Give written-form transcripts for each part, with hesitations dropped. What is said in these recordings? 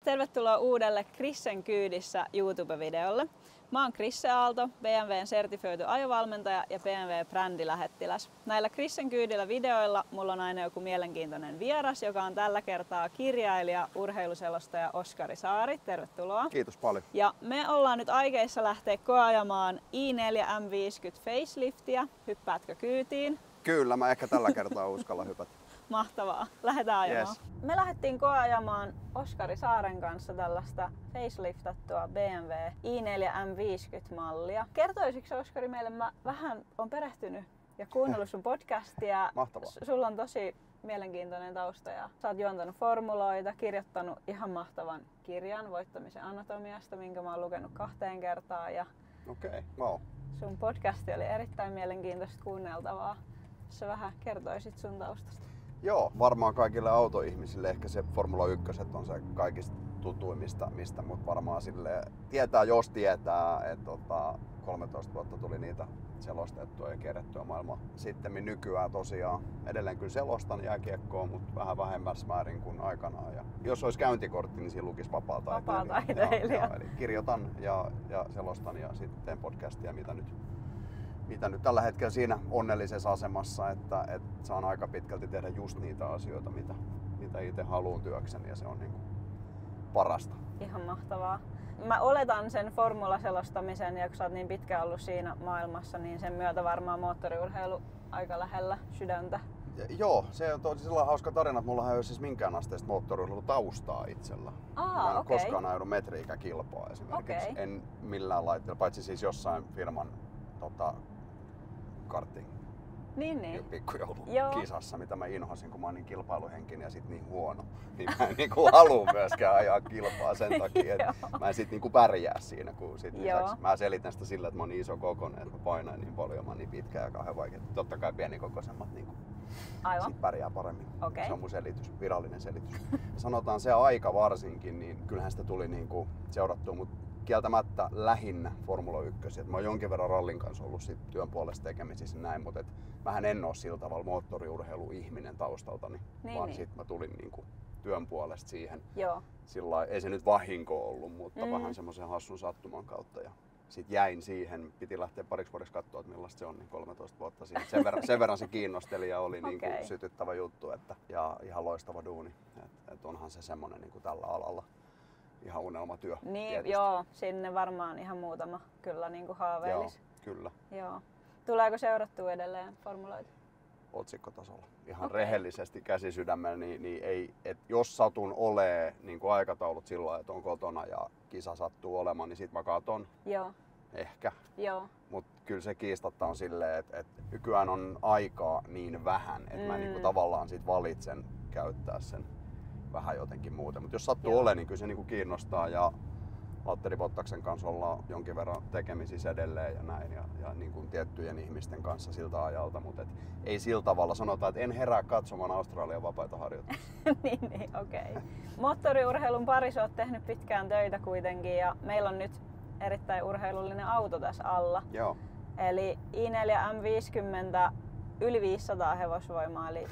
Tervetuloa uudelle Krissen kyydissä YouTube-videolle. Mä oon Krisse Aalto, BMWn sertifioitu ajovalmentaja ja BMW-brändilähettiläs. Näillä Krissen kyydillä videoilla mulla on aina joku mielenkiintoinen vieras, joka on tällä kertaa kirjailija, urheiluselostaja Oskari Saari. Tervetuloa. Kiitos paljon. Ja me ollaan nyt aikeissa lähteä koeajamaan i4 M50 faceliftiä. Hyppäätkö kyytiin? Kyllä, mä ehkä tällä kertaa uskallan hypätä. Mahtavaa. Lähdetään ajamaan. Yes. Me lähdettiin koeajamaan Oskari Saaren kanssa tällaista faceliftattua BMW i4 M50-mallia. Kertoisitko Oskari meille, mä vähän on perehtynyt ja kuunnellut sun podcastia. Mahtavaa. Sulla on tosi mielenkiintoinen tausta ja sä oot juontanut formuloita, kirjoittanut ihan mahtavan kirjan voittamisen anatomiasta, minkä mä oon lukenut 2 kertaa. Ja Okei, wow. sun podcasti oli erittäin mielenkiintoista kuunneltavaa. Jos sä vähän kertoisit sun taustasta. Joo, varmaan kaikille autoihmisille ehkä se Formula 1 on se kaikista tutuimmista, mistä mut varmaan sille tietää, jos tietää, että 13 vuotta tuli niitä selostettua ja kierrettyä maailmaa. Sitten nykyään tosiaan edelleen kyllä selostan jääkiekkoa, mutta vähän vähemmässä määrin kuin aikanaan. Ja jos olisi käyntikortti, niin siinä lukisi vapaa-taiteilija. Eli kirjoitan ja selostan ja sitten teen podcastia, mitä nyt tällä hetkellä siinä onnellisessa asemassa, että saan aika pitkälti tehdä just niitä asioita, mitä itse haluan työkseni, ja se on niinku parasta. Ihan mahtavaa. Mä oletan sen formulaselostamisen, ja kun sä oot niin pitkään ollut siinä maailmassa, niin sen myötä varmaan moottoriurheilu aika lähellä sydäntä. Joo, se on sellainen hauska tarina, että mulla ei ole siis minkään asteista moottoriurheilutaustaa itsellä. Mä en koskaan ajanut metri-ikäkilpaa esimerkiksi. En millään laitteella, paitsi siis jossain firman karting pikkujoulukisassa, mitä mä inhosin, kun mä oon niin kilpailuhenkinen ja sit niin huono. Niin mä en niinku halua myöskään ajaa kilpaa sen takia, että mä en sit niinku pärjää siinä. Kun sit lisäksi mä selitän sitä sillä, että mä oon niin iso kokoinen, että mä painan niin paljon, mä oon niin pitkä ja kauhean vaikea. Totta kai pienikokoisemmat niinku sit pärjää paremmin. Okay. Se on mun selitys, virallinen selitys. Sanotaan se aika varsinkin, niin kyllähän sitä tuli niinku seurattua, mut kieltämättä lähinnä Formula 1. Mä oon jonkin verran rallin kanssa ollut sit työn puolesta tekemisissä näin, mutta mähän en oo sillä tavalla moottoriurheiluihminen taustaltani, vaan sit mä tulin niinku työn puolesta siihen. Sillä ei se nyt vahinko ollut, mutta vähän semmoisen hassun sattuman kautta. Ja sit jäin siihen, piti lähteä pariksi vuodeksi katsoa, että millaista se on, niin 13 vuotta siinä. Sen verran se kiinnosteli ja oli niinku sytyttävä juttu ja ihan loistava duuni. Et onhan se semmonen niinku tällä alalla ihan unelmatyö. Niin, joo, sinne varmaan ihan muutama kyllä niin kuin haaveilis. Joo, kyllä. Joo. Tuleeko seurattua edelleen formuloita? Otsikkotasolla. Ihan rehellisesti käsisydämellä, niin ei, et jos satun olee niin kuin aikataulut sillä, että on kotona ja kisa sattuu olemaan, niin sit mä katon. Joo. Ehkä. Joo. Mut kyllä se kiistatta on silleen, että nykyään on aikaa niin vähän, että mä niin kuin tavallaan sit valitsen käyttää sen vähän jotenkin muuten. Mutta jos sattuu olemaan, niin kyllä se niinku kiinnostaa, ja Valtteri Bottaksen kanssa ollaan jonkin verran tekemisissä edelleen ja näin, ja niin kuin tiettyjen ihmisten kanssa siltä ajalta, mutta ei sillä tavalla sanotaan, että en herää katsomaan Australian vapaita harjoituksia. niin, okei. Moottoriurheilun parissa olet tehnyt pitkään töitä kuitenkin, ja meillä on nyt erittäin urheilullinen auto tässä alla. Joo. Eli i4 M50 yli 500 hevosvoimaa, eli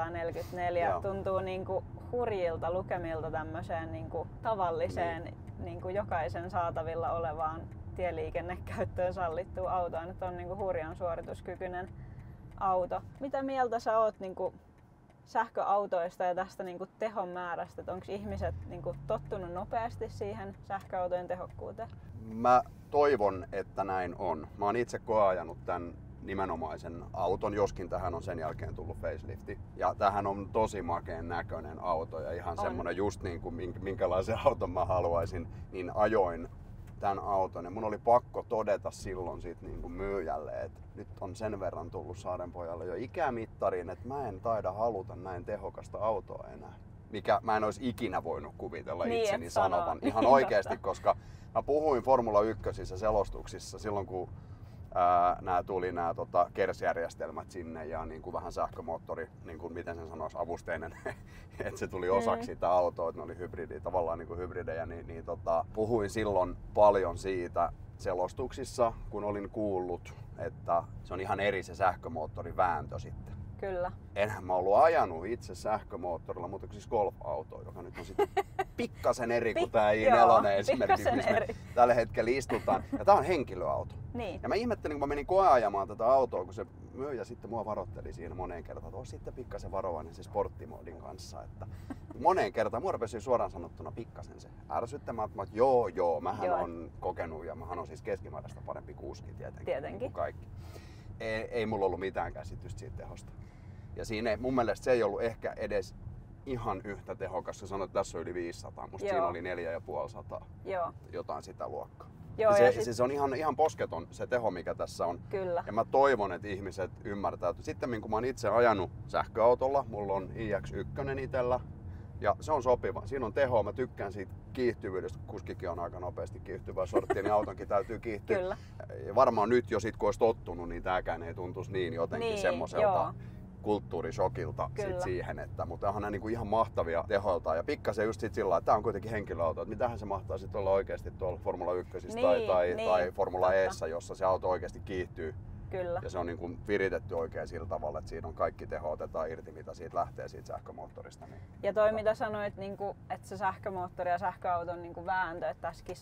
544. Joo. Tuntuu niinku hurjilta lukemilta tämmöiseen niinku tavalliseen niinku jokaisen saatavilla olevaan tieliikennekäyttöön sallittuun autoon. Nyt on niinku hurjan suorituskykyinen auto. Mitä mieltä sä oot niinku sähköautoista ja tästä niinku tehon määrästä? Onko ihmiset niinku tottunut nopeasti siihen sähköautojen tehokkuuteen? Mä toivon, että näin on. Mä oon itse koeajanut tän nimenomaisen auton, joskin tähän on sen jälkeen tullut facelifti. Ja tähän on tosi makeen näköinen auto ja ihan semmonen just niin kuin minkälaisen auton mä haluaisin, niin ajoin tämän auton. Ja mun oli pakko todeta silloin siitä niin kuin myyjälle, että nyt on sen verran tullut Saarenpojalle jo ikämittariin, että mä en taida haluta näin tehokasta autoa enää. Mikä mä en olisi ikinä voinut kuvitella itseni sanovan. Ihan oikeasti, koska mä puhuin Formula 1 selostuksissa silloin, kun tuli nämä KERS-järjestelmät sinne ja niin kuin vähän sähkömoottori, niin kuin miten sen sanoisi, avusteinen, että se tuli osaksi sitä autoa, että ne oli tavallaan niin kuin hybridejä, puhuin silloin paljon siitä selostuksissa, kun olin kuullut, että se on ihan eri se sähkömoottorin vääntö sitten. Kyllä. Enhän mä ollut ajanut itse sähkömoottorilla, mutta siis golf-auto, joka nyt on sitten pikkasen eri kuin tää i4 esimerkiksi, missä me tällä hetkellä istutaan. Ja tää on henkilöauto. Niin. Ja mä ihmettelin, kun mä menin koeajamaan tätä autoa, kun se myyjä sitten mua varoitteli siinä moneen kertaan, että sitten pikkasen varovainen se sporttimoodin kanssa. Että moneen kertaan mua rupesi suoraan sanottuna pikkasen se ärsyttämään, että joo, mähän on kokenut ja mähän on siis keskimääräistä parempi kuski tietenkin. Kuin kaikki. Ei mulla ollut mitään käsitystä siitä tehosta. Ja siinä mun mielestä se ei ollut ehkä edes ihan yhtä tehokas. Sä sanoit, että tässä on yli 500, musta siinä oli 450, jotain sitä luokkaa. Joo, se on ihan posketon se teho, mikä tässä on. Kyllä. Ja mä toivon, että ihmiset ymmärtää. Sitten kun mä oon itse ajanut sähköautolla, mulla on iX1 itsellä. Ja se on sopiva. Siinä on tehoa. Mä tykkään siitä kiihtyvyydestä. Kuskikin on aika nopeasti kiihtyvää sorttia, niin autonkin täytyy kiihtyä. Kyllä. Ja varmaan nyt jo sit kun olisi tottunut, niin tääkään ei tuntuisi niin jotenkin semmoiselta kulttuurishokilta sit siihen, mutta onhan nämä niinku ihan mahtavia tehoiltaan ja pikkasen just sit sillä, että tää on kuitenkin henkilöauto, että mitähän se mahtaa sit olla oikeasti tuolla Formula 1 tai Formula E:ssä, jossa se auto oikeasti kiihtyy. Kyllä. Ja se on niin kuin viritetty oikein sillä tavalla, että siinä on kaikki teho otetaan irti, mitä siitä lähtee siitä sähkömoottorista. Niin, ja toi mitä sanoit, niin kuin, että se sähkömoottori ja sähköauton niin kuin vääntö, että tässäkin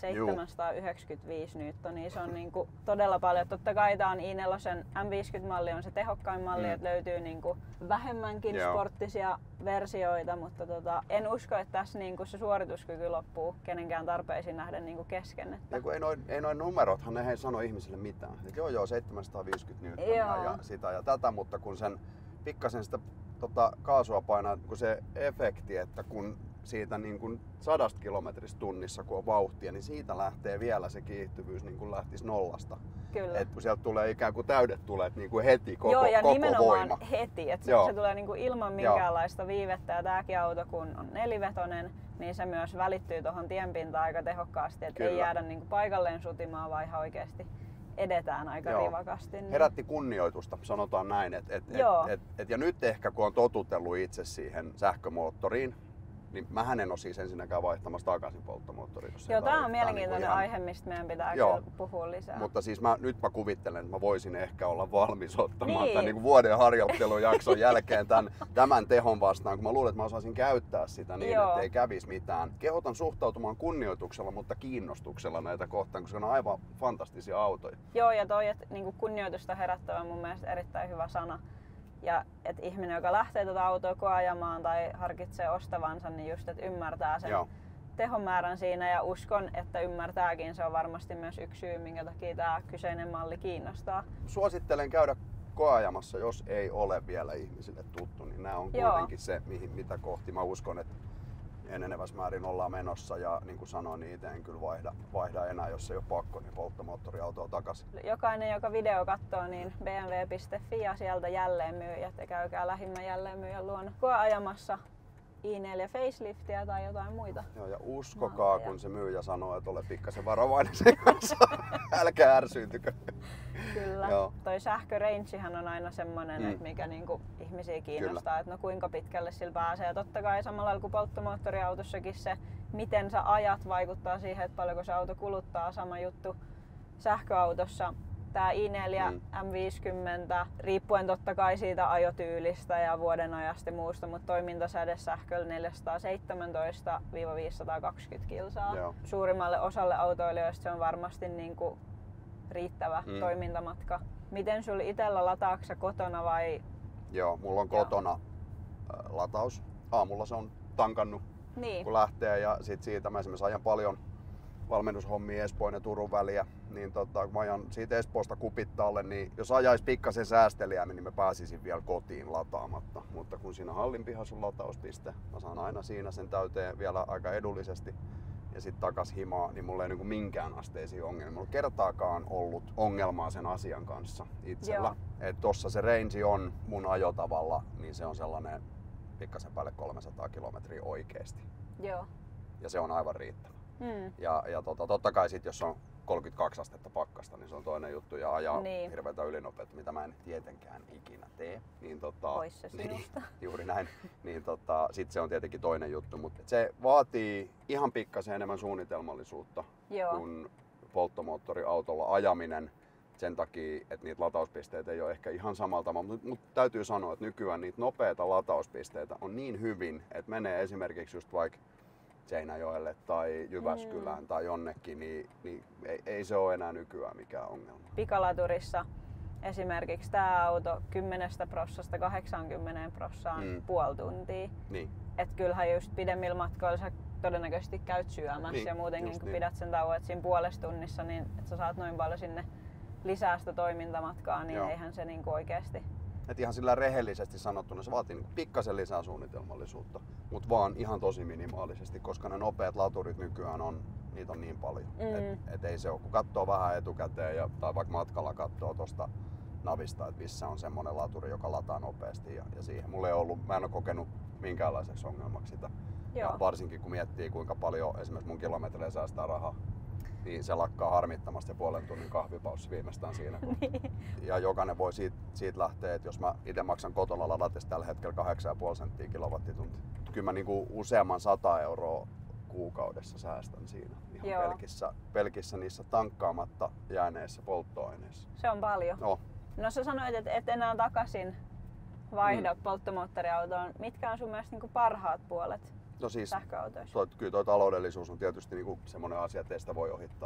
795 newtonia, se on niin kuin todella paljon. Totta kai tää on i4 M50-malli on se tehokkain malli, että löytyy niin kuin vähemmänkin sporttisia versioita, mutta en usko, että tässä niin kuin se suorituskyky loppuu kenenkään tarpeisiin nähden niin kuin kesken. Että... Ei noin numerothan ne ei sano ihmisille mitään. Et joo, 750 newtonia ja sitä ja tätä, mutta kun sen pikkasen sitä kaasua painaa, kun se efekti, että kun siitä niin kuin 100 kilometristä tunnissa kun on vauhtia, niin siitä lähtee vielä se kiihtyvyys niin kuin lähtisi nollasta. Kyllä. Et kun sieltä tulee ikään kuin täydet tuleet niin kuin heti koko ja voima. nimenomaan heti, että se tulee niin kuin ilman minkäänlaista viivettä ja tääkin auto kun on nelivetonen, niin se myös välittyy tuohon tienpintaan aika tehokkaasti, että ei jäädä niin kuin paikalleen sutimaan, vaan ihan oikeasti edetään aika rivakasti. Niin... Herätti kunnioitusta, sanotaan näin. Ja nyt ehkä kun on totutellut itse siihen sähkömoottoriin, niin mähän en ole siis ensinnäkään vaihtamassa takaisin polttomoottoriin. Joo, tämä on mielenkiintoinen aihe, mistä meidän pitää kyllä puhua lisää. Mutta siis nyt mä kuvittelen, että mä voisin ehkä olla valmis ottamaan tämän niin kuin vuoden harjoittelujakson jälkeen tämän tehon vastaan, kun mä luulen, että mä osaisin käyttää sitä niin, että ei kävisi mitään. Kehotan suhtautumaan kunnioituksella, mutta kiinnostuksella näitä kohtaan, koska ne on aivan fantastisia autoja. Joo, ja toi, että niin kunnioitusta herättävä on mun mielestä erittäin hyvä sana. Ja että ihminen, joka lähtee tuota autoa koeajamaan tai harkitsee ostavansa, niin just, että ymmärtää sen tehomäärän siinä ja uskon, että ymmärtääkin. Se on varmasti myös yksi syy, minkä takia tämä kyseinen malli kiinnostaa. Suosittelen käydä koeajamassa, jos ei ole vielä ihmisille tuttu, niin nämä on kuitenkin se, mitä kohti mä uskon, että enenevässä määrin ollaan menossa ja niin kuin sanoin, niin itse en kyllä vaihda enää, jos ei ole pakko, niin polttomoottoriautoa takaisin. Jokainen, joka video katsoo, niin bmw.fi ja sieltä jälleenmyyjät ja käykää lähimmän jälleenmyyjän luona koeajamassa i4 faceliftiä tai jotain muita. Joo, ja uskokaa, kun se myyjä sanoo, että ole pikkasen varovainen sen kanssa. Älkää ärsyyntykö. Kyllä. Toi sähkörangehan on aina semmoinen, että mikä niinku ihmisiä kiinnostaa, että no kuinka pitkälle sillä pääsee. Ja totta kai samalla lailla kuin polttomoottoriautossakin se, miten sä ajat, vaikuttaa siihen, että paljonko se auto kuluttaa. Sama juttu sähköautossa. Tää i4 M50, riippuen totta kai siitä ajotyylistä ja vuoden ajasta ja muusta, mutta toimintasäde sähköllä 417-520 kilsaa. Suurimmalle osalle autoilijoista se on varmasti niinku riittävä toimintamatka. Miten sulla itsellä lataaksa kotona vai? Joo, mulla on kotona lataus. Aamulla se on tankannut kun lähtee ja sit siitä mä esimerkiksi ajan paljon valmennushommia Espoon ja Turun väliä, niin kun mä ajan siitä Espoosta Kupittaalle, niin jos ajais pikkasen säästeliämmin, niin mä pääsisin vielä kotiin lataamatta. Mutta kun siinä hallin pihassa on latauspiste, mä saan aina siinä sen täyteen vielä aika edullisesti ja sitten takas himaa, niin mulla ei niinku minkään asteisia ongelmia. Mulla ei kertaakaan ollut ongelmaa sen asian kanssa itsellä. Et tossa se range on mun ajotavalla, niin se on sellainen pikkasen päälle 300 kilometriä oikeesti. Joo. Ja se on aivan riittävä. Ja totta kai sit, jos on 32 astetta pakkasta, niin se on toinen juttu ja ajaa hirveätä ylinopeutta, mitä mä en tietenkään ikinä tee. Niin pois se sinusta. Juuri näin. Niin sit se on tietenkin toinen juttu, mutta se vaatii ihan pikkasen enemmän suunnitelmallisuutta kuin polttomoottoriautolla ajaminen. Sen takia, että niitä latauspisteitä ei ole ehkä ihan samalla tavalla, mutta täytyy sanoa, että nykyään niitä nopeita latauspisteitä on niin hyvin, että menee esimerkiksi just vaikka Seinäjoelle tai Jyväskylään tai jonnekin, niin ei se ole enää nykyään mikään ongelma. Pikalaturissa esimerkiksi tämä auto 10% 80% puoli tuntia. Niin. Et kyllähän just pidemmillä matkoilla sä todennäköisesti käyt syömässä niin, ja muutenkin kun niin. pidät sen tauon, että siinä puolessa tunnissa, niin että sä saat noin paljon sinne lisää sitä toimintamatkaa, niin eihän se niinku oikeesti. Et ihan sillä rehellisesti sanottuna se vaatii niinku pikkasen lisää suunnitelmallisuutta, mutta vaan ihan tosi minimaalisesti, koska ne nopeat laturit nykyään niitä on niin paljon. Et ei se ole, kun katsoo vähän etukäteen tai vaikka matkalla katsoo tuosta navista, että missä on semmoinen laturi, joka lataa nopeasti ja siihen. Mulla ei ollut, mä en ole kokenut minkäänlaiseksi ongelmaksi sitä. Ja varsinkin kun miettii kuinka paljon esimerkiksi mun kilometreillä säästää rahaa, niin se lakkaa harmittamasti ja puolen tunnin kahvipaussi viimeistään siinä. Ja jokainen voi siitä lähteä, että jos mä itse maksan kotona ladatessa tällä hetkellä 8,5 senttiä kilowattitunti. Kyllä mä niinku useamman 100 euroa kuukaudessa säästän siinä ihan pelkissä niissä tankkaamatta jääneissä polttoaineissa. Se on paljon. No sä sanoit, että et enää takaisin vaihda polttomoottoriautoon. Mitkä on sun mielestä niinku parhaat puolet sähköautoissa? Kyllä tuo taloudellisuus on tietysti niinku semmoinen asia, että ei sitä voi ohittaa.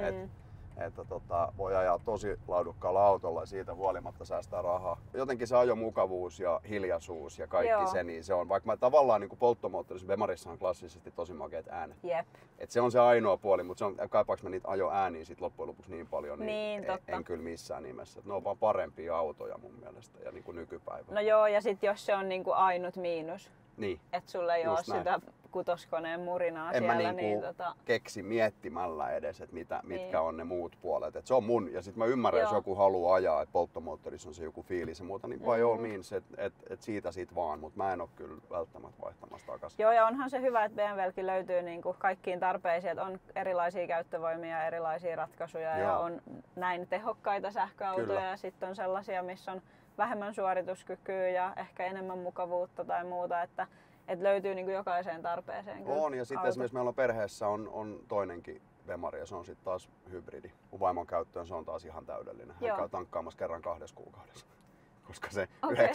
Että voi ajaa tosi laadukkaalla autolla ja siitä huolimatta säästää rahaa. Jotenkin se ajomukavuus ja hiljaisuus ja kaikki se, niin se on, vaikka mä tavallaan niin polttomoottorissa Bemarissa on klassisesti tosi makeat äänet. Et se on se ainoa puoli, mutta se on, kaipaaks mä niitä ajoääniä sit loppujen lopuksi niin paljon, niin en kyllä missään nimessä. Et ne on vaan parempia autoja mun mielestä ja niin nykypäivänä. No joo, ja sit jos se on niinku ainut miinus, niin. että sulla ei ole sitä kutoskoneen murinaa en siellä. Mä keksi miettimällä edes, että mitkä on ne muut puolet. Et se on mun, ja sit mä ymmärrän, jos joku haluaa ajaa, että polttomoottorissa on se joku fiilis ja muuta, niin by all means, että siitä sit vaan, mutta mä en ole kyllä välttämättä vaihtamassa takaisin. Joo, ja onhan se hyvä, että BMWlläkin löytyy niinku kaikkiin tarpeisiin, että on erilaisia käyttövoimia ja erilaisia ratkaisuja ja on näin tehokkaita sähköautoja kyllä. Ja sitten on sellaisia, missä on vähemmän suorituskykyä ja ehkä enemmän mukavuutta tai muuta, että löytyy niinku jokaiseen tarpeeseen. On, ja sitten esimerkiksi meillä on perheessä on toinenkin Bemari ja se on sitten taas hybridi. Kun vaimon käyttöön se on taas ihan täydellinen. Hän käy tankkaamassa kerran 2 kuukaudessa. Koska se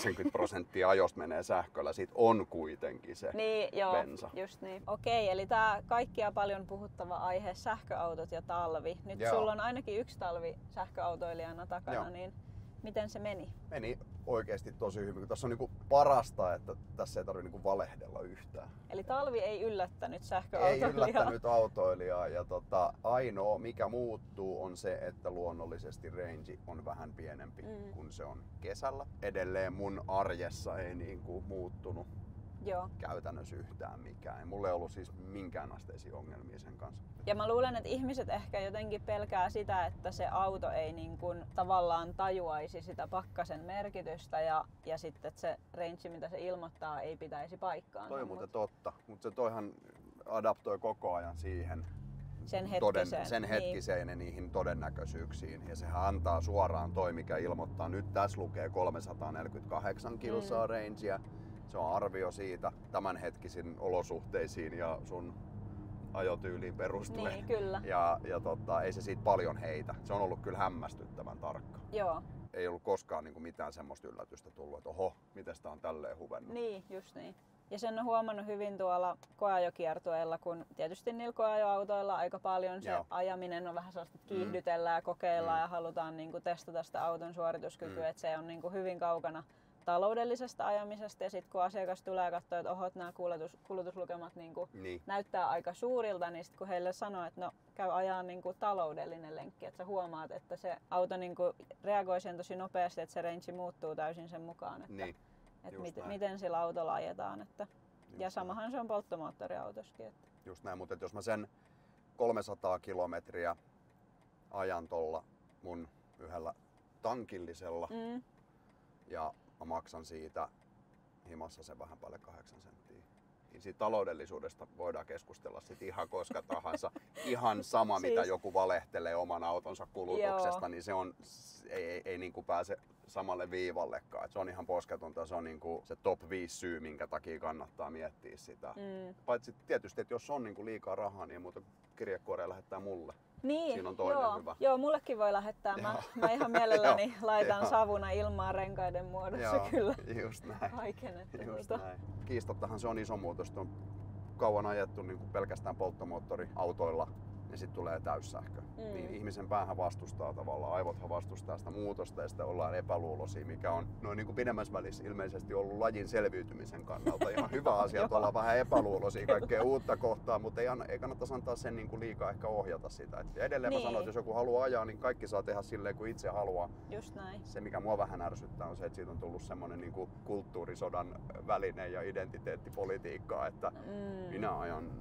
90% ajosta menee sähköllä, sit on kuitenkin se bensa. Just niin. Okei, eli tää kaikkia paljon puhuttava aihe, sähköautot ja talvi. Nyt sulla on ainakin yksi talvi sähköautoilijana takana, niin miten se meni? Meni oikeesti tosi hyvin. Tässä on niinku parasta, että tässä ei tarvitse niinku valehdella yhtään. Eli talvi ei yllättänyt sähköautoilijaa? Ei yllättänyt autoilijaa. Ja ainoa mikä muuttuu on se, että luonnollisesti range on vähän pienempi kuin se on kesällä. Edelleen mun arjessa ei niinku muuttunut käytännössä yhtään mikään. Mulla ei ollut siis minkäänasteisia ongelmia sen kanssa. Ja mä luulen, että ihmiset ehkä jotenkin pelkää sitä, että se auto ei niin kuin tavallaan tajuaisi sitä pakkasen merkitystä ja sitten että se range, mitä se ilmoittaa, ei pitäisi paikkaansa. Toi on muuten totta, mutta se toihan adaptoi koko ajan siihen sen hetkiseen ja niihin todennäköisyyksiin. Ja sehän antaa suoraan toi, mikä ilmoittaa. Nyt tässä lukee 348 kilsaa rangea. Se on arvio siitä tämänhetkisiin olosuhteisiin ja sun ajotyyliin perustuen. Niin, kyllä. Ja ei se siitä paljon heitä. Se on ollut kyllä hämmästyttävän tarkka. Joo. Ei ollut koskaan niin kuin mitään semmoista yllätystä tullut, että oho, miten sitä on tälleen huvennut. Niin, just niin. Ja sen on huomannut hyvin tuolla koeajokiertueilla, kun tietysti niillä koeajoautoilla aika paljon se ajaminen on vähän sellaista, että kiihdytellään ja kokeillaan ja halutaan niin kuin testata sitä auton suorituskykyä, että se on niin kuin hyvin kaukana taloudellisesta ajamisesta ja sitten kun asiakas tulee ja katsoo, että oho, nämä kulutuslukemat näyttää aika suurilta, niin sitten kun heille sanoo, että no käy ajaa taloudellinen lenkki, että sä huomaat, että se auto reagoi siihen tosi nopeasti, että se range muuttuu täysin sen mukaan, että miten sillä autolla ajetaan. Ja samahan se on polttomoottoriautoskin. Että. Just näin, mutta jos mä sen 300 kilometriä ajan tuolla mun yhdellä tankillisella ja mä maksan siitä himassa sen vähän päälle 8 senttiä. Niin siitä taloudellisuudesta voidaan keskustella sit ihan koska tahansa. Ihan sama mitä joku valehtelee oman autonsa kulutuksesta, niin se on, ei niinku pääse samalle viivallekaan. Et se on ihan posketonta, se on niinku se top 5 syy, minkä takia kannattaa miettiä sitä. Paitsi tietysti, että jos on niinku liikaa rahaa, niin muuta kirjekuoreen lähettää mulle. Niin, siinä on toinen hyvä. Joo, mullekin voi lähettää. Mä ihan mielelläni laitan savuna ilmaan renkaiden muodossa kyllä. Just näin. Kaiken, Just näin. Kiistattahan se on iso muutos tuon kauan ajettu niin kuin pelkästään polttomoottoriautoilla, ja sitten tulee täyssähkö. Niin ihmisen päähän vastustaa tavallaan, aivothan vastustaa sitä muutosta ja sitten ollaan epäluuloisia, mikä on noin niin kuin pidemmässä välissä ilmeisesti ollut lajin selviytymisen kannalta ihan hyvä asia, että ollaan vähän epäluuloisia kaikkea uutta kohtaa, mutta ei kannattaisi antaa sen niin kuin liikaa ehkä ohjata sitä. Ja edelleen mä sanon, että jos joku haluaa ajaa, niin kaikki saa tehdä silleen kuin itse haluaa. Just näin. Se mikä mua vähän ärsyttää on se, että siitä on tullut semmoinen niin kuin kulttuurisodan väline ja identiteettipolitiikkaa, että minä ajan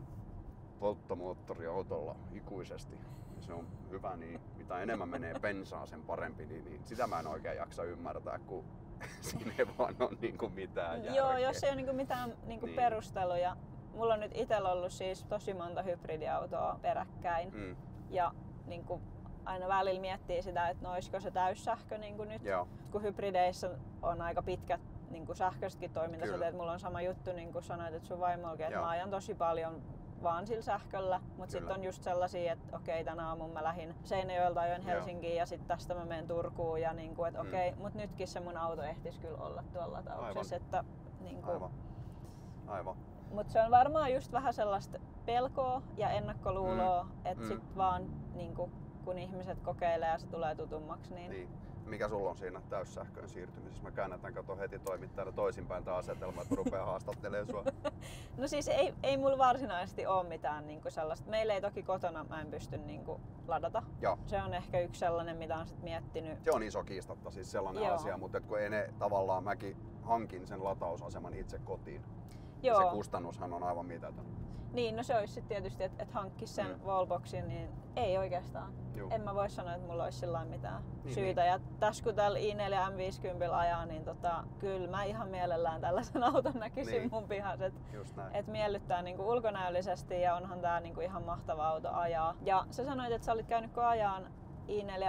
polttomoottoriautolla ikuisesti. Se on hyvä, niin mitä enemmän menee bensaa, sen parempi. Niin sitä mä en oikein jaksa ymmärtää, kun siinä ei vaan ole niinku mitään järkeä. Joo, jos ei ole niinku mitään niinku perusteluja. Mulla on nyt itsellä ollut siis tosi monta hybridiautoa peräkkäin. Ja niinku aina välillä miettii sitä, että no olisiko se täyssähkö niinku nyt. Joo. Kun hybrideissä on aika pitkät niinku sähköisetkin toimintasuhteet. Mulla on sama juttu, niin kuin sanoit, että sun vaimollekin, että mä ajan tosi paljon vaan sillä sähköllä, mutta sitten on just sellaisia, että okei, tänä aamun mä lähdin Seinäjoelta ajoin Helsinkiin ja sitten tästä mä menen Turkuun ja niinku, että okei, mutta nytkin se mun auto ehtisi kyllä olla tuolla latauksessa. Että, niinku, Aivan. Mutta se on varmaan just vähän sellaista pelkoa ja ennakkoluuloa, että sit vaan niinku, kun ihmiset kokeilee ja se tulee tutummaksi, niin mikä sulla on siinä täyssähköön siirtymisessä? Mä käännetään kato heti toimittajana toisinpäin tämä asetelma, että rupeaa haastattelemaan sua. No siis ei mulla varsinaisesti ole mitään niinku sellaista. Meillä ei toki kotona mä en pysty niinku ladata. Joo. Se on ehkä yksi sellainen, mitä on sit miettinyt. Se on iso kiistatta, siis sellainen asia, mutta kun ei ne tavallaan, mäkin hankin sen latausaseman itse kotiin. Joo. Se kustannushan on aivan mitätön. Niin, no se olisi sitten tietysti, että hankkisi sen wallboxin, niin ei oikeastaan. En mä voi sanoa, että mulla olisi sillä mitään syytä. Ja tässä kun tällä i4 M50 ajaa, niin kyllä mä ihan mielellään tällaisen auton näkisin mun pihassa. Että miellyttää niinku ulkonäöllisesti ja onhan tää niinku ihan mahtava auto ajaa. Ja sä sanoit, että sä olit käynyt ajaan i4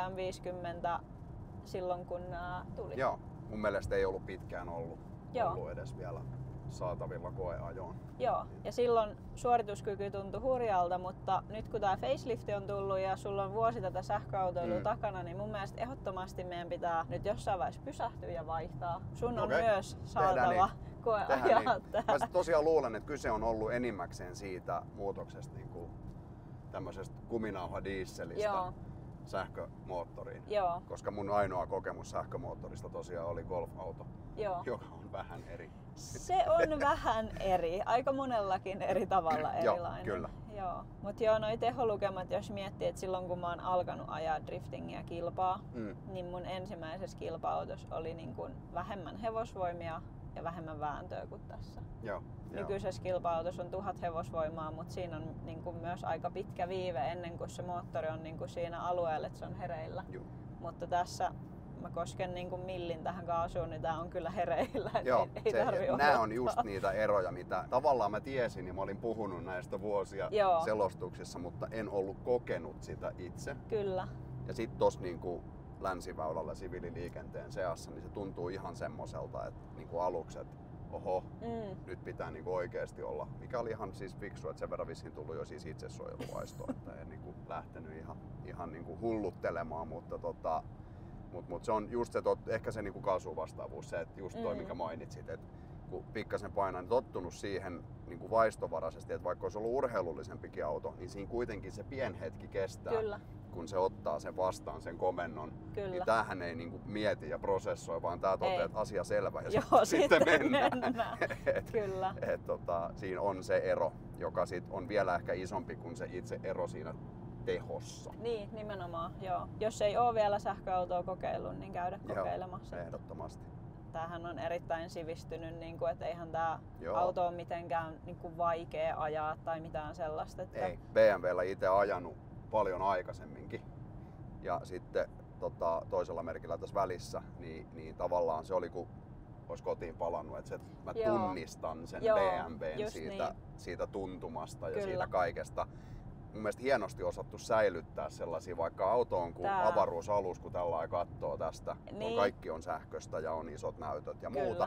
M50 silloin kun nää tuli. Joo, mun mielestä ei ollut pitkään ollut edes vielä saatavilla koeajoon. Joo, ja silloin suorituskyky tuntui hurjalta, mutta nyt kun tämä facelifti on tullut ja sulla on vuosi tätä sähköautoilua takana, niin mun mielestä ehdottomasti meidän pitää nyt jossain vaiheessa pysähtyä ja vaihtaa. Sun on myös saatava koeajaa. Mä tosiaan luulen, että kyse on ollut enimmäkseen siitä muutoksesta niin kuin tämmöisestä kuminauha dieselistä sähkömoottoriin. Joo. Koska mun ainoa kokemus sähkömoottorista tosiaan oli golf-auto, joka on vähän eri. Se on vähän eri. Aika monellakin eri tavalla erilainen. Joo, kyllä. Joo. Mut joo, noi teholukemat, jos miettii, että silloin kun mä oon alkanut ajaa driftingia kilpaa, niin mun ensimmäisessä kilpa-autossa oli niin kuin vähemmän hevosvoimia ja vähemmän vääntöä kuin tässä. Joo. Nykyisessä kilpa-autossa on 1000 hevosvoimaa, mutta siinä on niin kuin myös aika pitkä viive ennen kuin se moottori on niin kuin siinä alueella, että se on hereillä. Mutta tässä mä kosken niin kuin millin tähän kaasuun, niin tää on kyllä hereillä. Joo, ei tarvitse nämä on just niitä eroja, mitä tavallaan mä tiesin ja mä olin puhunut näistä vuosia selostuksissa, mutta en ollut kokenut sitä itse. Kyllä. Ja sit tossa niin kuin länsiväylällä siviililiikenteen seassa, niin se tuntuu ihan semmoiselta, että niin kuin aluksi, että oho, nyt pitää niinku oikeesti olla. Mikä oli ihan siis fiksu, että sen verran vissiin tullut jo siis itsesuojeluvaisto, että en niinku lähtenyt ihan niinku hulluttelemaan, mutta se on just se, ehkä se niinku kaasuvastaavuus, se, että just toi minkä mainitsit, että kun pikkasen painaa, niin tottunut siihen niinku vaistovaraisesti, että vaikka olisi ollut urheilullisempikin auto, niin siinä kuitenkin se pienhetki kestää. Kyllä. Kun se ottaa sen vastaan, sen komennon, Kyllä. niin tämähän ei niinku mieti ja prosessoi, vaan tää toteaa, että asia selvä ja sitten mennään. Kyllä. Siinä on se ero, joka sit on vielä ehkä isompi kuin se itse ero siinä tehossa. Niin, nimenomaan, joo. Jos ei ole vielä sähköautoa kokeillut, niin käydä kokeilemassa. Joo, ehdottomasti. Tämähän on erittäin sivistynyt, että eihän tämä auto ole mitenkään vaikea ajaa tai mitään sellaista. Että ei, BMWllä itse ajanut paljon aikaisemminkin ja sitten toisella merkillä tässä välissä, niin tavallaan se oli kun olisi kotiin palannut, että mä tunnistan sen BMWn siitä tuntumasta ja siitä kaikesta. Mun mielestä hienosti osattu säilyttää sellaisia, vaikka auto on kuin avaruusalus, kun tällä katsoo tästä, kaikki on sähköistä ja on isot näytöt ja muuta.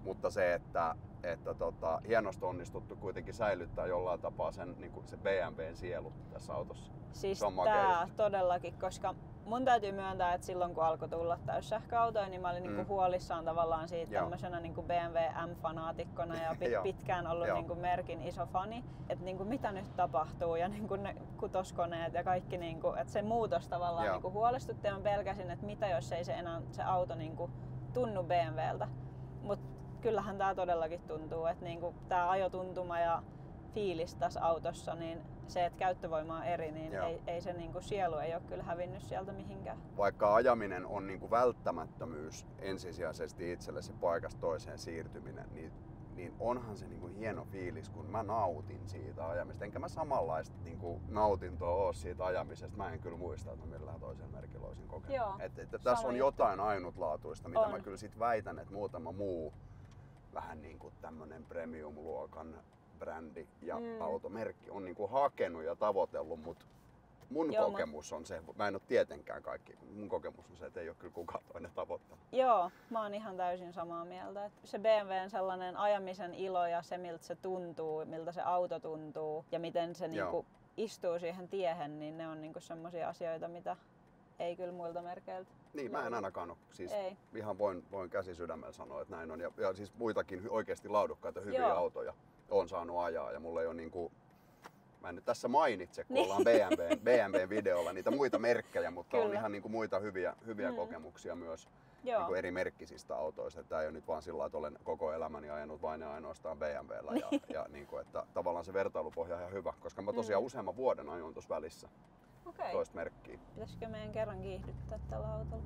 Mutta se, että hienosti onnistuttu kuitenkin säilyttää jollain tapaa sen, niin kuin se BMWn sielu tässä autossa. Siis tää todellakin, koska mun täytyy myöntää, että silloin kun alkoi tulla täyssähköautoja, niin mä olin niinku huolissaan tavallaan siitä tämmöisenä niinku BMW M-fanaatikkona ja pitkään ollut niinku merkin iso fani, että niinku mitä nyt tapahtuu ja niinku ne kutoskoneet ja kaikki, niinku, että se muutos tavallaan niinku huolestutti ja mä pelkäsin, että mitä jos ei se enää se auto niinku tunnu BMWltä. Mut kyllähän tää todellakin tuntuu, että niinku tää ajotuntuma ja fiilis tässä autossa, niin se, että käyttövoima on eri, niin ei se niinku sielu ei ole kyllä hävinnyt sieltä mihinkään. Vaikka ajaminen on niinku välttämättömyys ensisijaisesti itselle se paikasta toiseen siirtyminen, niin onhan se niinku hieno fiilis, kun mä nautin siitä ajamista. Enkä mä samanlaista niinku nautintoa oo siitä ajamisesta. Mä en kyllä muista, että mä millään toisella merkillä olisin kokenut. Tässä on jotain ainutlaatuista, mitä mä kyllä sit väitän, että muutama muu vähän niinku tämmönen premium-luokan brändi ja automerkki on niinku hakenut ja tavoitellut, mutta mun kokemus on se, mä en ole tietenkään kaikki, mun kokemus on se, että ei ole kyllä kukaan toinen tavoittanut. Joo, mä oon ihan täysin samaa mieltä. Että se BMWn sellainen ajamisen ilo ja se miltä se tuntuu, miltä se auto tuntuu ja miten se niinku istuu siihen tiehen, niin ne on niinku semmosia asioita, mitä ei kyllä muilta merkeiltä. Niin, mä en ainakaan ole. Siis ihan voin käsi sydämellä sanoa, että näin on. Ja siis muitakin oikeasti laadukkaita hyviä autoja on saanut ajaa ja mulla ei ole niinku, mä en nyt tässä mainitse, kun ollaan BMW-videolla niitä muita merkkejä, mutta on ihan niinku muita hyviä kokemuksia myös niinku eri merkkisistä autoista. Tää ei ole nyt vaan sillä, että olen koko elämäni ajanut vain ja ainoastaan BMWllä ja niinku, että tavallaan se vertailupohja on ihan hyvä, koska mä tosiaan useamman vuoden ajoin tuossa välissä toista merkkiä. Pitäisikö meidän kerran kiihdyttää tällä autolla?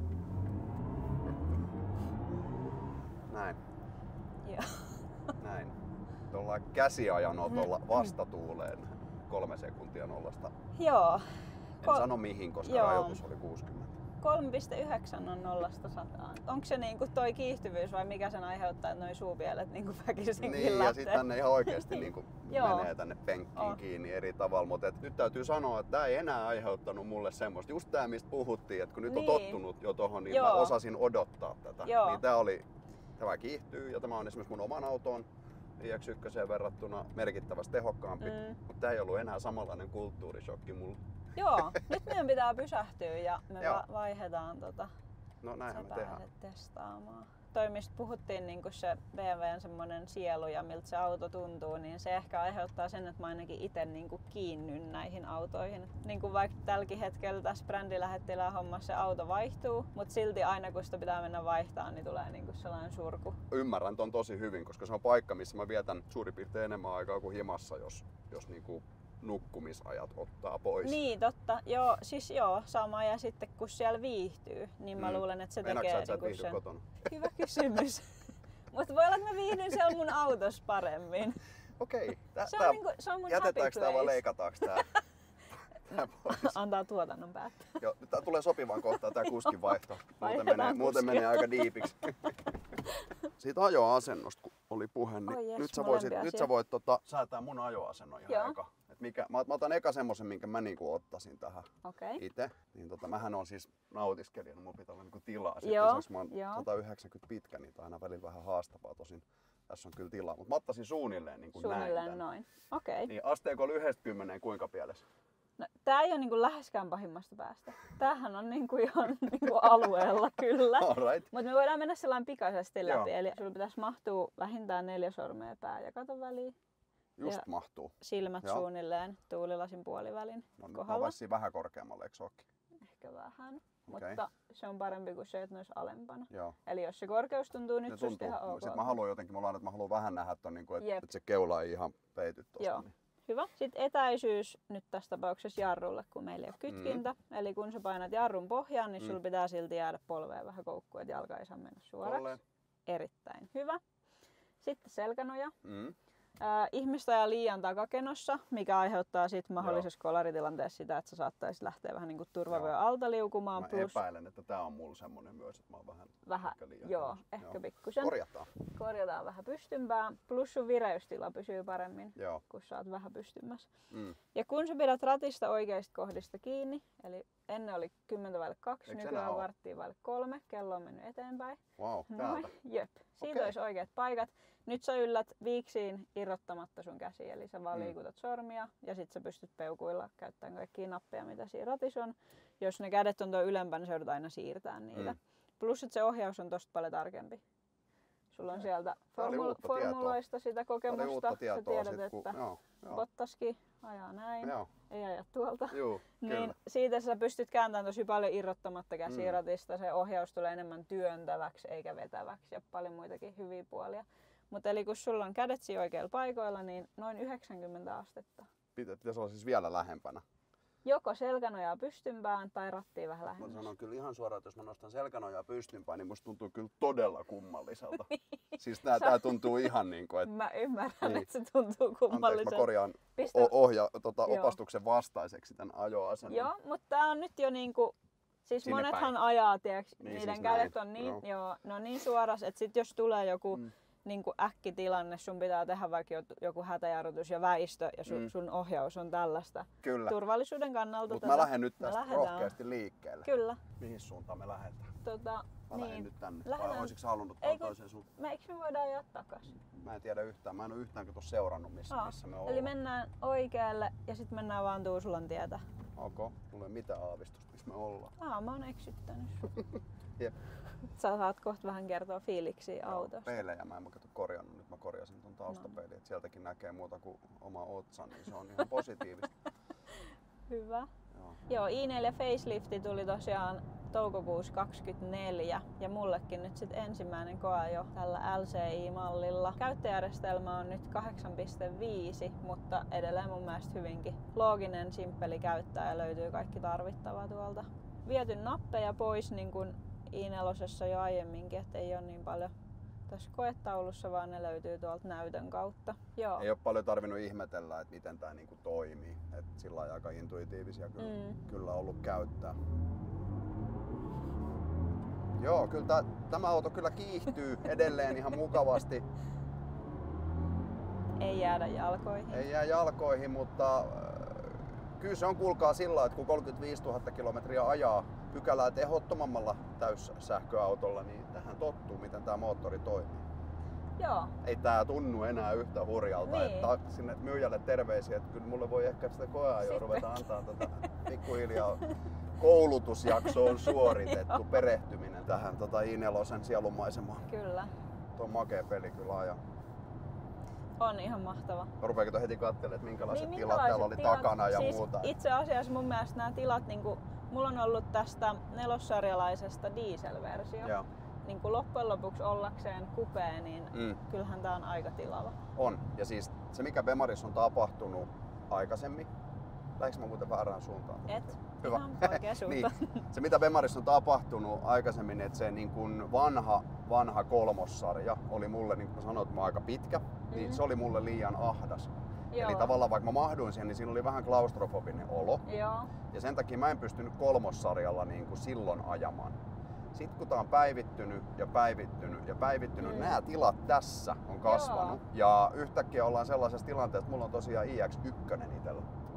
Näin. Joo. Näin. Tuolla käsiajanotolla vastatuuleen 3 sekuntia nollasta. Joo. En sano mihin, koska rajoitus oli 60. 3,9 on 0-100. Onko se niinku toi kiihtyvyys vai mikä sen aiheuttaa, että noi suupielet niinku väkisinkin niin, lähtee? Ja sitten tänne ihan oikeesti niinku menee tänne penkkiin kiinni eri tavalla. Mutta nyt täytyy sanoa, että tää ei enää aiheuttanut mulle semmoista. Just tää mistä puhuttiin, että kun nyt on tottunut jo tohon, niin mä osasin odottaa tätä. Niin tämä kiihtyy ja tämä on esimerkiksi mun oman autoon iX1 verrattuna merkittävästi tehokkaampi. Mutta tää ei ollut enää samanlainen kulttuurishokki mulla. Joo, nyt meidän pitää pysähtyä ja me vaihdetaan no näinhän me tehdään. Testaamaan. Toi mistä puhuttiin niin se BMWn semmonen sielu ja miltä se auto tuntuu, niin se ehkä aiheuttaa sen, että mä ainakin itse niin kiinnyn näihin autoihin. Niin kuin vaikka tälläkin hetkellä tässä brändilähettilään hommassa se auto vaihtuu, mutta silti aina kun sitä pitää mennä vaihtamaan, niin tulee niin sellainen surku. Ymmärrän ton tosi hyvin, koska se on paikka, missä mä vietän suurin piirtein enemmän aikaa kuin himassa, jos niinku nukkumisajat ottaa pois. Niin, totta. Joo, siis sama. Ja sitten kun siellä viihtyy, niin mä luulen, että se tekee että sä et viihdy kotona? Hyvä kysymys. Mutta voi olla, että mä viihdyn siellä mun autossa paremmin. Okei. Se on mun jätetäänkö tää vai leikataanko tää pois? Antaa tuotannon päättää. Joo, tää tulee sopivaan kohtaan tää kuskin vaihto. Muuten menee aika diipiksi. Siitä ajoasennosta kun oli puhe, niin nyt sä voit säätää mun ajoasennon ihan eka. Mä otan eka semmosen, minkä mä niinku ottaisin tähän itse. Niin mähän on siis nautiskelijana, mulla pitää olla niinku tilaa. Sitten mä oon 190 pitkä, niin tää on aina välillä vähän haastavaa. Tosin tässä on kyllä tilaa, mutta mä ottaisin suunnilleen niin kuin suunnilleen noin. Okei. Niin asteikolla 1-10 kuinka pielessä? No, tää ei ole niinku läheskään pahimmasta päästä. Tämähän on niinku ihan niinku alueella kyllä. Alright. Mutta me voidaan mennä sellainen pikaisesti läpi. Eli sulla pitäisi mahtua vähintään 4 sormea pää ja katon väliin. Just mahtuu. Silmät suunnilleen tuulilasin puolivälin kohdalla. No vissiin vähän korkeammalle, eikö ookin? Ehkä vähän. Mutta se on parempi kuin se, että ne olisi alempana. Joo. Eli jos se korkeus tuntuu nyt susta ihan ok. Sitten mä haluan jotenkin, että mä haluan vähän nähdä ton, niin että se keula ei ihan peity tosta. Joo. Niin. Hyvä. Sitten etäisyys nyt tässä tapauksessa jarrulle, kun meillä ei ole kytkintä. Eli kun sä painat jarrun pohjaan, niin sulla pitää silti jäädä polveen vähän koukkuun, että jalka ei saa mennä suoraksi. Erittäin hyvä. Sitten selkänoja. Ihmistä ajaa liian takakenossa, mikä aiheuttaa sit mahdollisessa kolaritilanteessa sitä, että sä saattaisit lähteä vähän niinku turvavyön alta liukumaan. Mä epäilen, että tää on mulla semmonen myös, että mä oon vähän liian ehkä pikkusen. Korjataan vähän pystympää. Plus sun vireystila pysyy paremmin, kun sä oot vähän pystymmässä. Ja kun sä pidät ratista oikeista kohdista kiinni, eli ennen oli 10:02, nykyään 2:15, kello on mennyt eteenpäin. Wow, täältä. Jep. Siitä olisi oikeat paikat. Nyt sä yllät viiksiin irrottamatta sun käsiä, eli sä vaan liikutat sormia ja sit sä pystyt peukuilla käyttämään kaikkia nappeja, mitä siinä ratissa on. Jos ne kädet on tuo ylempänä, niin sä joudut aina siirtämään niitä. Plus, että se ohjaus on tosta paljon tarkempi. Sulla on sieltä formuloista sitä kokemusta. Sä tiedät, että Bottaskin ajaa näin, ei aja tuolta. Niin siitä sä pystyt kääntämään tosi paljon irrottamatta käsiratista. Se ohjaus tulee enemmän työntäväksi eikä vetäväksi ja paljon muitakin hyviä puolia. Mutta eli kun sulla on kädet siinä oikeilla paikoilla, niin noin 90 astetta. Pitäisi olla siis vielä lähempänä. Joko selkänojaa pystympään tai rattia vähän lähemmäs. Mä sanon kyllä ihan suoraan, että jos mä nostan selkänojaa pystympään, niin musta tuntuu kyllä todella kummalliselta. Siis tää tuntuu ihan niinku, että... Mä ymmärrän, että se tuntuu kummalliselta. Anteeksi, mä korjaan opastuksen vastaiseksi tän ajoasennon. Joo, mutta tää on nyt jo niinku... Siis sinne monethan päin ajaa, tiiäks, niin niiden siis kädet on niin, ne on niin suoras, että sit jos tulee joku niinku äkkitilanne, sun pitää tehdä vaikka joku hätäjarrutus ja väistö ja sun ohjaus on tällaista. Kyllä. Turvallisuuden kannalta. Mutta mä lähden nyt tästä rohkeasti liikkeelle. Kyllä. Mihin suuntaan me lähdetään? Mä lähden nyt tänne. Vai olisitko sä halunnut toiseen suuntaan? Eikö me voidaan ajaa takas? Mä en tiedä yhtään. Mä en oo yhtään tuossa seurannut missä me ollaan. Eli mennään oikealle ja sitten mennään vaan Tuusulan tietä. Mulla ei ole mitään aavistusta, missä me ollaan. Mä oon eksyttänyt sun. Jep. Sä saat kohta vähän kertoa fiiliksiä autosta. Peilejä mä en korjannut, nyt mä korjasin ton taustapeilin, että sieltäkin näkee muuta kuin oma otsan, niin se on ihan positiivista. Hyvä. Joo, i4 facelifti tuli tosiaan toukokuussa 2024 ja mullekin nyt sit ensimmäinen koeajo tällä LCI-mallilla. Käyttöjärjestelmä on nyt 8.5, mutta edelleen mun mielestä hyvinkin looginen, simppeli käyttää ja löytyy kaikki tarvittava tuolta. Viety nappeja pois niin kuin i4 jo aiemminkin, että ei ole niin paljon tässä koetaulussa, vaan ne löytyy tuolta näytön kautta. Joo. Ei ole paljon tarvinnut ihmetellä, että miten tämä niinku toimii. Et sillä on aika intuitiivisia kyllä ollut käyttää. Joo, kyllä tämä auto kyllä kiihtyy edelleen ihan mukavasti. Ei jäädä jalkoihin. Ei jää jalkoihin, mutta kyllä se on kuulkaa sillä, että kun 35 000 kilometriä ajaa pykälää tehottomammalla täyssähköautolla, niin tähän tottuu, miten tämä moottori toimii. Joo. Ei tää tunnu enää yhtä hurjalta. Niin. Että sinne myyjälle terveisiä, että kyllä mulle voi ehkä sitä koeajoa ruveta antaa pikkuhiljaa. Koulutusjakso on suoritettu, perehtyminen tähän i4 sielunmaisemaan. Kyllä. Tuo on makea peli kyllä ajaa. On ihan mahtava. Rupeeko heti katselemaan, että minkälaiset tilat täällä oli takana ja siis muuta? Itse asiassa mun mielestä nämä tilat, mulla on ollut tästä nelossarjalaisesta dieselversio. Niin kuin loppujen lopuksi ollakseen kupee, niin kyllähän tää on aika tilava. On. Ja siis se mikä Bemarissa on tapahtunut aikaisemmin, lähdekö mä muuten väärään suuntaan? Et. Hyvä. Ihan oikea suunta. Niin. Se mitä Bemarissa on tapahtunut aikaisemmin, että se niin kuin vanha kolmossarja oli mulle, niin kuin mä sanoin, että mä aika pitkä, niin se oli mulle liian ahdas. Joo. Eli tavallaan vaikka mä mahduin siihen, niin siinä oli vähän klaustrofobinen olo. Joo. Ja sen takia mä en pystynyt kolmossarjalla niin kuin silloin ajamaan. Sitten kun tää on päivittynyt ja päivittynyt ja päivittynyt, nämä tilat tässä on kasvanut. Joo. Ja yhtäkkiä ollaan sellaisessa tilanteessa, että mulla on tosiaan iX1 itsellä.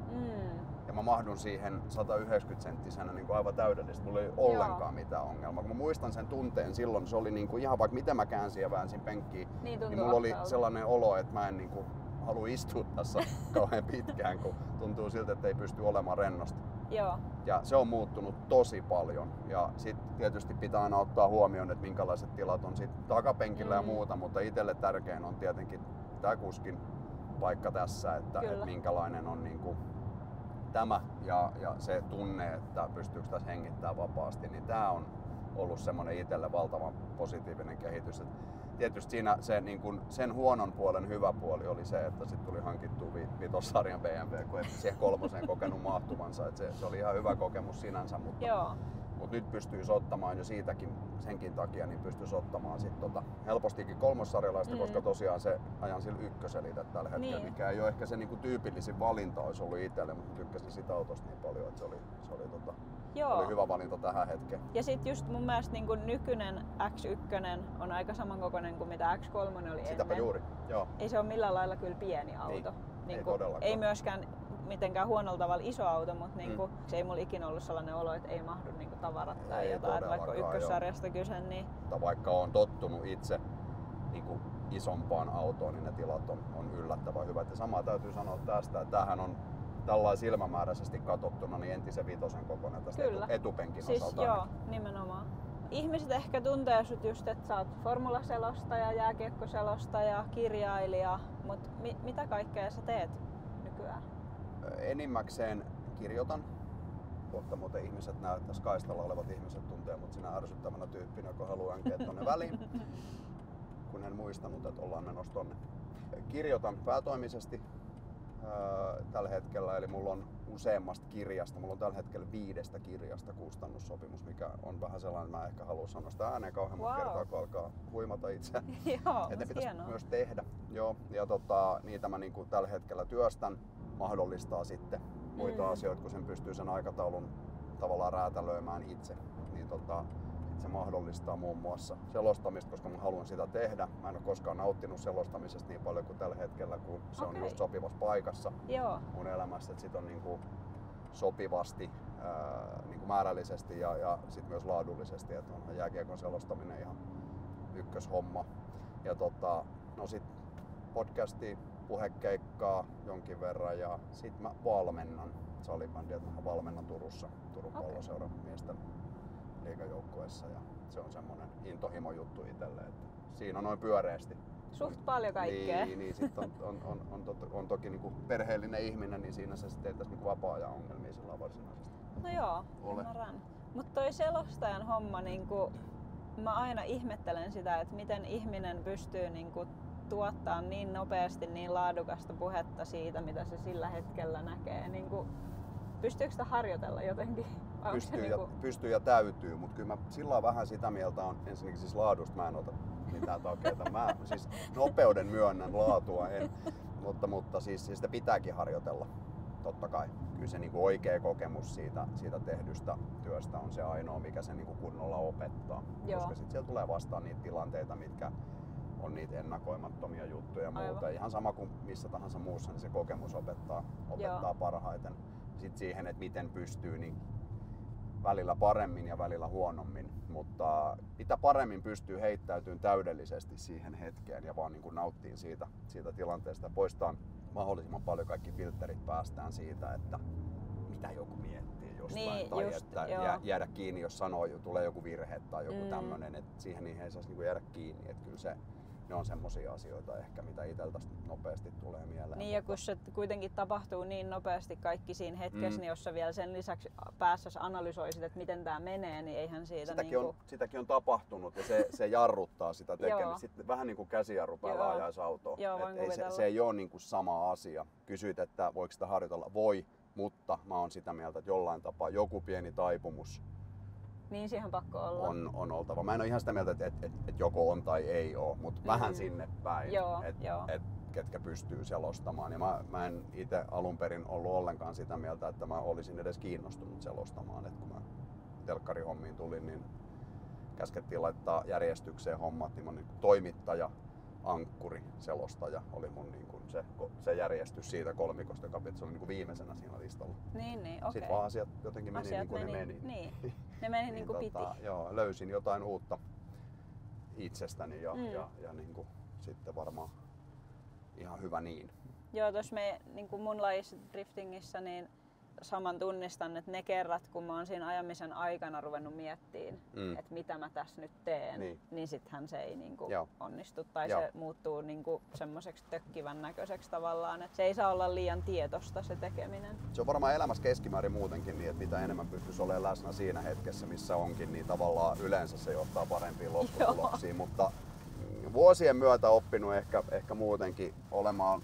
Ja mä mahdun siihen 190-senttisenä niin kuin aivan täydellisesti. Mulla ei ollenkaan mitään ongelmaa. Kun mä muistan sen tunteen silloin, se oli niin kuin ihan vaikka miten mä käänsin ja väänsin penkkiin, niin mulla oli sellainen olo, että mä en niin kuin halua istua tässä kauhean pitkään, kun tuntuu siltä, että ei pysty olemaan rennosti. Joo. Ja se on muuttunut tosi paljon. Ja sitten tietysti pitää aina ottaa huomioon, että minkälaiset tilat on sit takapenkillä ja muuta, mutta itselle tärkein on tietenkin tämä kuskin paikka tässä, että minkälainen on niinku tämä ja se tunne, että pystyykö tässä hengittämään vapaasti, niin tämä on ollut semmoinen itselle valtavan positiivinen kehitys. Et tietysti siinä se, niin kun sen huonon puolen hyvä puoli oli se, että sitten tuli hankittua vitossarjan BMW, kun ei siihen kolmoseen kokenut mahtuvansa. Et se oli ihan hyvä kokemus sinänsä, mutta nyt pystyisi ottamaan jo senkin takia, niin pystyisi ottamaan sit helpostikin kolmossarjalaista, koska tosiaan se ajan sillä ykköselitä tällä hetkellä, mikä ei ole ehkä se niinku tyypillisin valinta olisi ollut itselle, mutta tykkäsin sitä autosta niin paljon, että se oli hyvä valinta tähän hetkeen. Ja sitten just mun mielestä niin kun nykyinen X1 on aika samankokoinen kuin mitä X3 oli Sitäpä ennen. Juuri, joo. Ei se ole millään lailla kyllä pieni auto. Ei todellakaan. Ei myöskään mitenkään huonolla tavalla iso auto, mutta se ei mulla ikinä ollut sellainen olo, että ei mahdu tavarat tai jotain, vaikka ykkössarjasta kyse. Niin... Vaikka on tottunut itse niinku isompaan autoon, niin ne tilat on yllättävän hyvät. Ja samaa täytyy sanoa tästä, että tämähän on tällainen silmämääräisesti katsottuna niin entisen vitosen kokoinen tästä etupenkin siis osalta. Joo, nimenomaan. Ihmiset ehkä tuntee sut just, että sä oot formulaselostaja, jääkiekkoselostaja, kirjailija, mutta mitä kaikkea sä teet nykyään? Enimmäkseen kirjoitan. Kohta muuten ihmiset tässä kaistalla olevat ihmiset tuntee mut sinä ärsyttävänä tyyppinä, joka haluaa änkeä tonne väliin. Kun en muistanut, että ollaan menossa tonne. Kirjoitan päätoimisesti tällä hetkellä, eli mulla on useammasta kirjasta. Mulla on tällä hetkellä 5 kirjasta kustannussopimus, mikä on vähän sellainen, mä ehkä haluan sanoa sitä ääneen kauhean monta kertaa, kun alkaa huimata itse. Joo, että ne pitäisi myös tehdä. Joo, ja niitä mä niinku tällä hetkellä työstän, mahdollistaa sitten muita asioita, kun sen pystyy sen aikataulun tavallaan räätälöimään itse. Niin se mahdollistaa muun muassa selostamista, koska mä haluan sitä tehdä. Mä en ole koskaan nauttinut selostamisesta niin paljon kuin tällä hetkellä, kun se on just sopivassa paikassa mun elämässä. Että sit on niinku sopivasti niinku määrällisesti ja sit myös laadullisesti. Että on jääkiekon selostaminen ihan ykköshomma. Ja no sit podcastia, puhekeikkaa jonkin verran ja sit mä valmennan salibändiä. Mä valmennan Turussa, Turun Palloseuran miesten liigajoukkueessa ja se on semmonen intohimo juttu itselle, että siinä on noin pyöreästi. Suht paljon kaikkea. Niin sit on toki niinku perheellinen ihminen, niin siinä se sitten ei tässä niinku vapaa-ajan ongelmia sillä varsinaisesti. No joo, ymmärrän. Mut toi selostajan homma, niinku, mä aina ihmettelen sitä, että miten ihminen pystyy niinku tuottaa niin nopeasti niin laadukasta puhetta siitä, mitä se sillä hetkellä näkee. Niinku, pystyykö sitä harjoitella jotenkin? Pystyy ja täytyy, mutta kyllä mä sillä vähän sitä mieltä on, ensinnäkin siis laadusta mä en ota mitään takeita. Mä siis nopeuden myönnän, laatua en, mutta siis sitä pitääkin harjoitella, totta kai. Kyllä se niinku oikea kokemus siitä tehdystä työstä on se ainoa, mikä se niinku kunnolla opettaa. Joo. Koska sitten siellä tulee vastaan niitä tilanteita, mitkä on niitä ennakoimattomia juttuja ja muuta. Ihan sama kuin missä tahansa muussa, niin se kokemus opettaa parhaiten. Sitten siihen, että miten pystyy, niin välillä paremmin ja välillä huonommin, mutta mitä paremmin pystyy heittäytymään täydellisesti siihen hetkeen ja vaan niin kuin nauttiin siitä tilanteesta ja poistaa mahdollisimman paljon kaikki filterit päästään siitä, että mitä joku miettii jostain niin, tai just, että jäädä kiinni, jos tulee joku virhe tai joku tämmöinen, että siihen niin ei saisi niin kuin jäädä kiinni, että kyllä ne on semmosia asioita ehkä, mitä itseltä nopeasti tulee mieleen. Niin ja kun se kuitenkin tapahtuu niin nopeasti kaikki siinä hetkessä, niin jos sä vielä sen lisäksi päässäsi analysoisit, että miten tää menee, niin eihän siitä sitäkin on tapahtunut ja se jarruttaa sitä tekemistä. Sitten vähän niin kuin käsijarru päällä ajaisi autoa. Se ei ole niin kuin sama asia. Kysyit, että voiko sitä harjoitella? Voi, mutta mä oon sitä mieltä, että jollain tapaa joku pieni taipumus niin siihen pakko olla. On oltava. Mä en ole ihan sitä mieltä, että joko on tai ei ole, mutta vähän sinne päin, että ketkä pystyy selostamaan. Ja mä en itse alun perin ollut ollenkaan sitä mieltä, että mä olisin edes kiinnostunut selostamaan. Et kun mä telkkarihommiin tulin, niin käskettiin laittaa järjestykseen hommat, niin mä niin toimittaja, ankkuri, selostaja oli mun niin kuin se järjestys siitä kolmikosta, joka se oli niin kuin viimeisenä siinä listalla. Niin, okei. Sitten vaan asiat jotenkin meni niin kuin ne meni. Niin. Ne meni niin kuin piti. Joo, löysin jotain uutta itsestäni ja niin kuin sitten varmaan ihan hyvä niin. Joo, tuossa niin kuin mun lajissa driftingissä niin saman tunnistan, että ne kerrat, kun mä oon siinä ajamisen aikana ruvennut miettimään, että mitä mä tässä nyt teen, niin sittenhän se ei niinku onnistu tai se muuttuu niinku semmoiseksi tökkivän näköiseksi tavallaan, että se ei saa olla liian tietosta se tekeminen. Se on varmaan elämässä keskimäärin muutenkin niin, että mitä enemmän pystyisi olemaan läsnä siinä hetkessä, missä onkin, niin tavallaan yleensä se johtaa parempiin lopputuloksiin, mutta vuosien myötä oppinut ehkä muutenkin olemaan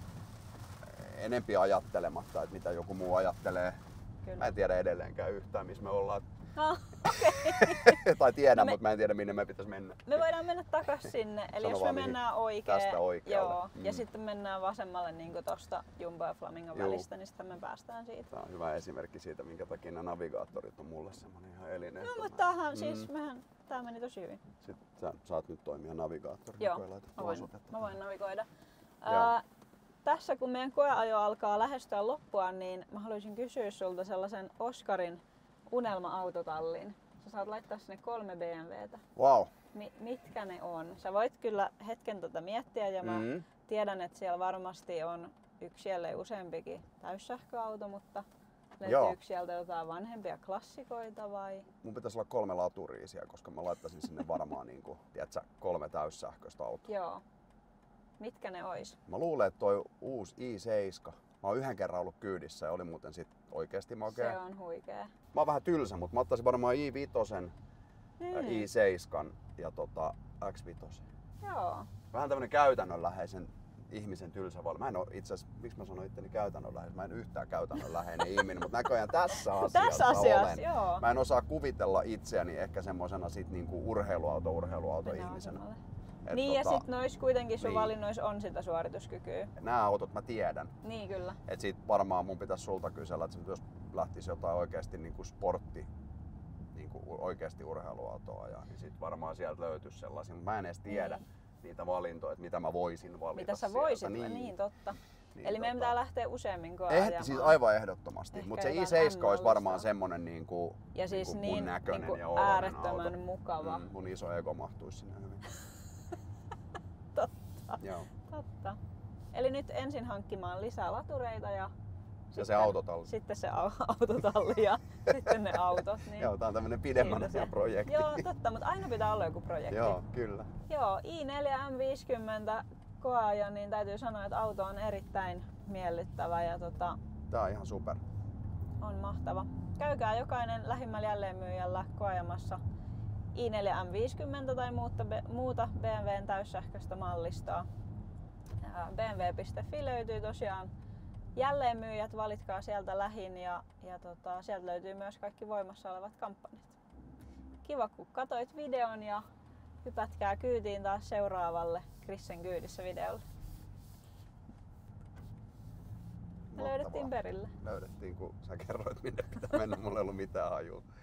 enempi ajattelematta, että mitä joku muu ajattelee. Kyllä. Mä en tiedä edelleenkään yhtään, missä me ollaan. Tai tiedän, mutta mä en tiedä, minne me pitäisi mennä. Me voidaan mennä takaisin sinne. Eli jos me mennään tästä oikealle. Joo, ja sitten mennään vasemmalle niin tuosta Jumbo ja Flamingon välistä, niin sitten me päästään siitä. Tämä on hyvä esimerkki siitä, minkä takia nämä navigaattorit on mulle semmoinen ihan elinehto. No, mutta tämähän siis, tää meni tosi hyvin. Sitten sä saat nyt toimia navigaattorina. Joo, mä voin navigoida. Tässä kun meidän koeajo alkaa lähestyä loppua, niin mä haluaisin kysyä sulta sellaisen Oskarin unelma-autotallin. Sä saat laittaa sinne 3 BMWtä. Wow. Mitkä ne on? Sä voit kyllä hetken miettiä ja mä tiedän, että siellä varmasti on yksi ellei useampikin täyssähköauto, mutta löytyykö sieltä jotain vanhempia klassikoita vai? Mun pitäisi olla 3 laturia siellä, koska mä laittaisin sinne varmaan niinku, tiedätkö, 3 täyssähköistä autoa. Joo. Mitkä ne ois? Mä luulen, että toi uusi i7, mä oon yhden kerran ollut kyydissä ja oli muuten sit oikeesti makea. Se on huikea. Mä oon vähän tylsä, mutta mä ottaisin varmaan i5, i7 ja X5. Joo. Vähän tämmönen käytännönläheisen ihmisen tylsä valmi. Mä en oo itse asiassa, miksi mä sanoin itteni käytännönläheisen? Mä en yhtään käytännönläheinen ihminen, mutta näköjään tässä asiassa olen. Joo. Mä en osaa kuvitella itseäni ehkä semmosena sit niinku urheiluauto-ihmisenä. Niin ja sit nois kuitenkin sun valinnois on sitä suorituskykyä. Nää autot mä tiedän. Niin kyllä. Et sit varmaan mun pitäisi sulta kysellä, että jos lähtisi jotain oikeesti niinku sportti, niinku oikeesti urheiluautoa ja niin sit varmaan sieltä löytyisi sellaisia, mutta mä en edes tiedä niitä valintoja, että mitä mä voisin valita. Mitä sä voisit, niin totta. Niin, eli meidän pitää lähteä useammin ajamaan. Siis aivan ehdottomasti, mutta se i7 olisi varmaan semmonen niinku, ja siis niinku mun näköinen niinku ja oloinen äärettömän auto. mukava. Mun iso ego mahtuisi sinne hyvin. Totta. Joo. Totta. Eli nyt ensin hankkimaan lisää latureita ja se autotalli. Sitten se autotalli ja sitten ne autot. Niin Joo, tää on tämmönen pidemmän asian projekti. Joo, totta, mutta aina pitää olla joku projekti. Joo, kyllä. Joo, i4 M50 koeajo, niin täytyy sanoa, että auto on erittäin miellyttävä ja tää on ihan super. On mahtava. Käykää jokainen lähimmällä jälleenmyyjällä koeajamassa i4 M50 tai muuta BMWn täyssähköistä mallistoa. bmw.fi löytyy tosiaan jälleenmyyjät, valitkaa sieltä lähin ja sieltä löytyy myös kaikki voimassa olevat kampanjat. Kiva kun katsoit videon ja hypätkää kyytiin taas seuraavalle Krissen kyydissä videolle. Me löydettiin perille. Löydettiin, kun sä kerroit minne pitää mennä, mulla ei ollut mitään hajua.